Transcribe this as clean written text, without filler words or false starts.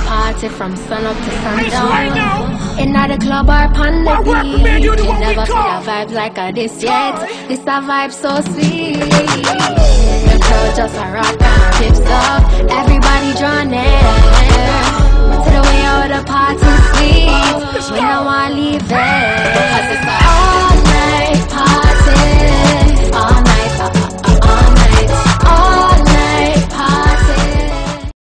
party from sun up to sundown. In the club or pon the beach, you never feel a vibe like a this yet. This a vibe so sweet. The crowd just a rock and tips up. Everybody draw near to the way how the party sweet. We don't wanna leave it because it's